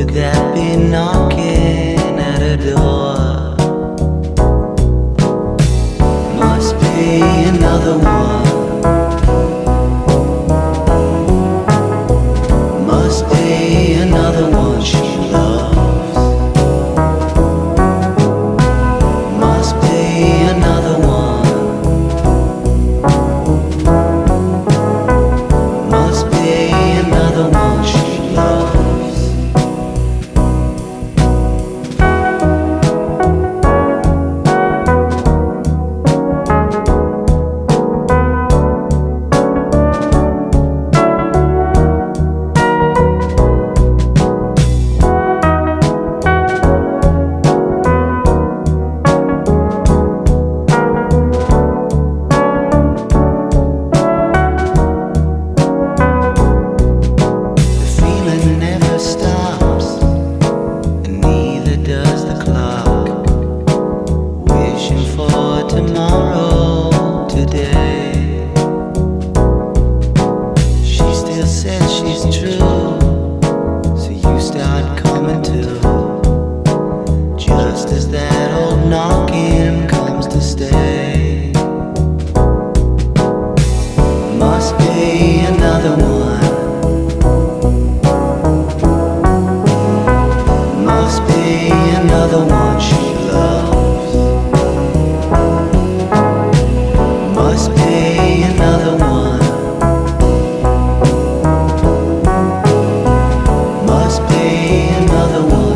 Could that be knocking at a door? Must be another one. Must be another one she loves. Must be another one. Must be another one she loves. Tomorrow, today, she still says she's true, so you start coming to, just as that old knocking comes to stay. Must be another one. Must be another one she loves. Must be another one. Must be another one.